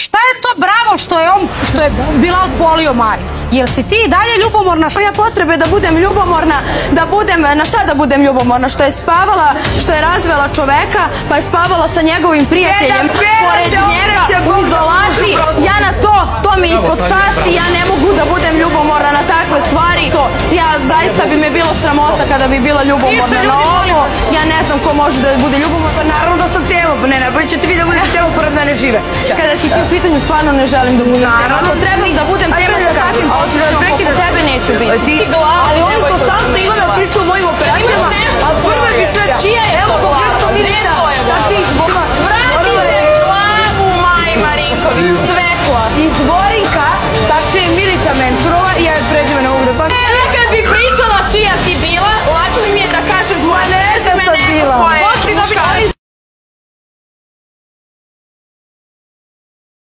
šta je to bravo što je Bilal polio Mari? Jel si ti i dalje ljubomorna? Ja potrebe da budem ljubomorna, na šta da budem ljubomorna? Što je spavala, što je razvela čoveka, pa je spavala sa njegovim prijateljem pored njega u izolaciji. Ja na to mi ispod časti, ja ne mogu da budem ljubomorna na takve stvari. Ja zaista bi me bilo sramota kada bi bila ljubomorna na ovo. Ja ne znam ko može da bude ljubomorna. Naravno da sam tema, ne bolje ćete vi da budete tema pored mene žive. Kada si ti u pitanju, stvarno ne želim da budem tema. Ako trebam da budem tema sa takvim posljedom, oko tebe neću biti. Ali oni konstantno imaju priču o mojim operacijama, a prvo bi sve čija je to glava? Gde to je glava? Vratite glavu, majmari!